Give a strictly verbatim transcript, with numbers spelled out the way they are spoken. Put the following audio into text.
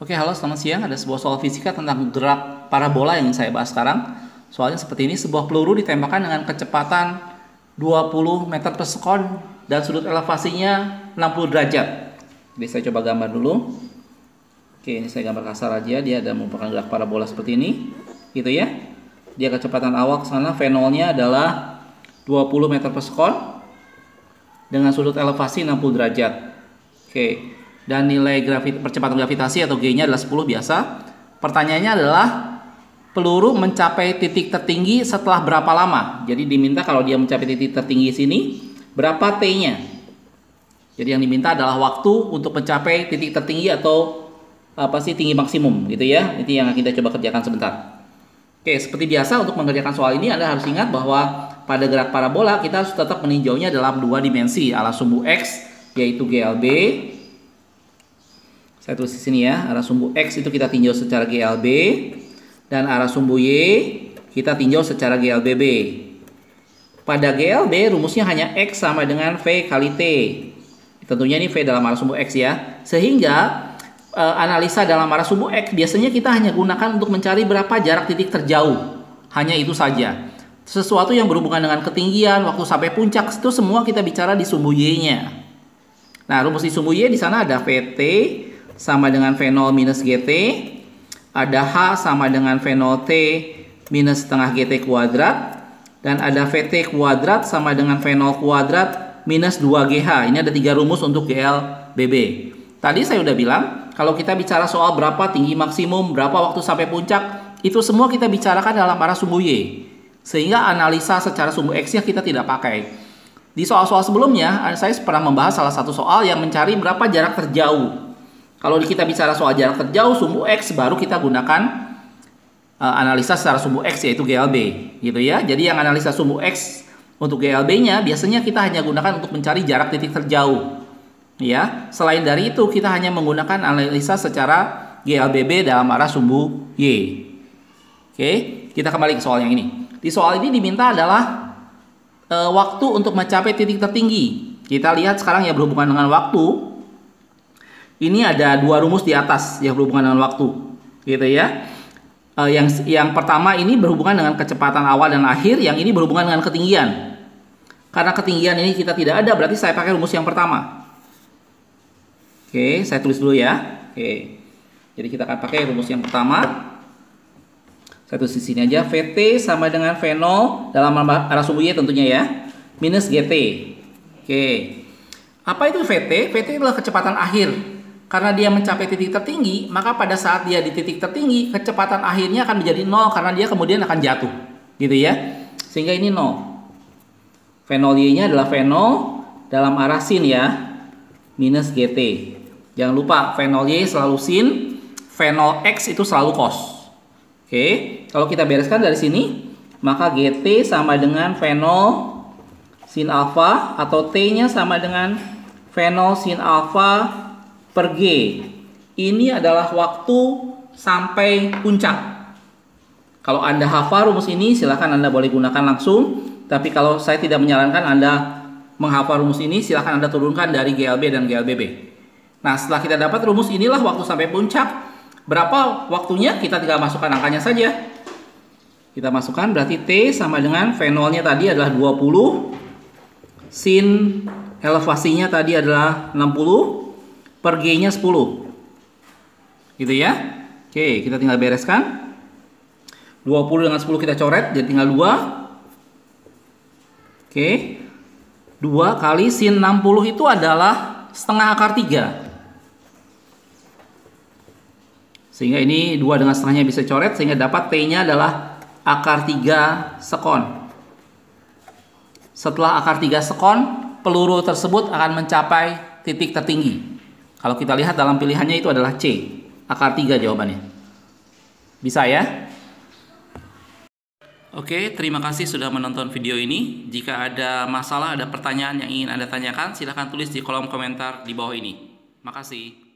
Oke, halo, selamat siang. Ada sebuah soal fisika tentang gerak parabola yang ingin saya bahas sekarang. Soalnya seperti ini, sebuah peluru ditembakkan dengan kecepatan dua puluh meter per sekon dan sudut elevasinya enam puluh derajat. Jadi saya coba gambar dulu. Oke, ini saya gambar kasar aja. Dia ada merupakan gerak parabola seperti ini, gitu ya. Dia kecepatan awal ke sana, V nol-nya adalah dua puluh meter per sekon dengan sudut elevasi enam puluh derajat. Oke. Dan nilai gravit percepatan gravitasi atau G-nya adalah sepuluh biasa. Pertanyaannya adalah peluru mencapai titik tertinggi setelah berapa lama? Jadi diminta kalau dia mencapai titik tertinggi sini, berapa T-nya? Jadi yang diminta adalah waktu untuk mencapai titik tertinggi atau apa sih tinggi maksimum gitu ya. Itu yang kita coba kerjakan sebentar. Oke, seperti biasa untuk mengerjakan soal ini Anda harus ingat bahwa pada gerak parabola kita harus tetap meninjaunya dalam dua dimensi ala sumbu X yaitu G L B. Saya tulis di sini ya, arah sumbu X itu kita tinjau secara G L B dan arah sumbu Y kita tinjau secara G L B B. Pada G L B rumusnya hanya X sama dengan V kali T. Tentunya ini V dalam arah sumbu X ya. Sehingga e, analisa dalam arah sumbu X biasanya kita hanya gunakan untuk mencari berapa jarak titik terjauh. Hanya itu saja. Sesuatu yang berhubungan dengan ketinggian, waktu sampai puncak itu semua kita bicara di sumbu Y-nya. Nah, rumus di sumbu Y di sana ada V T sama dengan V nol minus G T, ada H sama dengan V nol T minus setengah G T kuadrat, dan ada V T kuadrat sama dengan V nol kuadrat minus dua G H. Ini ada tiga rumus untuk G L B B. Tadi saya udah bilang, kalau kita bicara soal berapa tinggi maksimum, berapa waktu sampai puncak, itu semua kita bicarakan dalam arah sumbu Y. Sehingga analisa secara sumbu X-nya kita tidak pakai. Di soal-soal sebelumnya, saya pernah membahas salah satu soal yang mencari berapa jarak terjauh. Kalau kita bicara soal jarak terjauh sumbu X, baru kita gunakan uh, analisa secara sumbu X yaitu G L B, gitu ya. Jadi yang analisa sumbu X untuk G L B-nya biasanya kita hanya gunakan untuk mencari jarak titik terjauh, ya. Selain dari itu kita hanya menggunakan analisa secara G L B B dalam arah sumbu Y. Oke, kita kembali ke soal yang ini. Di soal ini diminta adalah uh, waktu untuk mencapai titik tertinggi. Kita lihat sekarang ya berhubungan dengan waktu. Ini ada dua rumus di atas yang berhubungan dengan waktu, gitu ya. Uh, yang yang pertama ini berhubungan dengan kecepatan awal dan akhir, yang ini berhubungan dengan ketinggian. Karena ketinggian ini kita tidak ada, berarti saya pakai rumus yang pertama. Oke, saya tulis dulu ya. Oke, jadi kita akan pakai rumus yang pertama. Saya tulis di sini aja, V T sama dengan V nol dalam arah sumbu Y tentunya ya, minus G T. Oke, apa itu V T? V T adalah kecepatan akhir. Karena dia mencapai titik tertinggi, maka pada saat dia di titik tertinggi, kecepatan akhirnya akan menjadi nol karena dia kemudian akan jatuh. Gitu ya. Sehingga ini nol. V nol Y-nya adalah V nol dalam arah sin ya, minus G T. Jangan lupa, V nol Y selalu sin, V nol X itu selalu cos. Oke, kalau kita bereskan dari sini, maka G T sama dengan V nol sin alfa, atau T-nya sama dengan V nol sin alfa per G. Ini adalah waktu sampai puncak. Kalau Anda hafal rumus ini, silahkan Anda boleh gunakan langsung. Tapi kalau saya tidak menyarankan Anda menghafal rumus ini, silahkan Anda turunkan dari G L B dan G L B B. Nah, setelah kita dapat rumus inilah waktu sampai puncak. Berapa waktunya? Kita tinggal masukkan angkanya saja. Kita masukkan, berarti T sama dengan V nol-nya tadi adalah dua puluh. Sin elevasinya tadi adalah enam puluh. Per G-nya sepuluh. Gitu ya. Oke, kita tinggal bereskan. dua puluh dengan sepuluh kita coret, jadi tinggal dua. Oke. dua kali sin enam puluh itu adalah setengah akar tiga. Sehingga ini dua dengan setengahnya bisa coret, sehingga dapat T-nya adalah akar tiga sekon. Setelah akar tiga sekon, peluru tersebut akan mencapai titik tertinggi. Kalau kita lihat dalam pilihannya itu adalah C, akar tiga jawabannya. Bisa ya? Oke, terima kasih sudah menonton video ini. Jika ada masalah, ada pertanyaan yang ingin Anda tanyakan, silahkan tulis di kolom komentar di bawah ini. Makasih.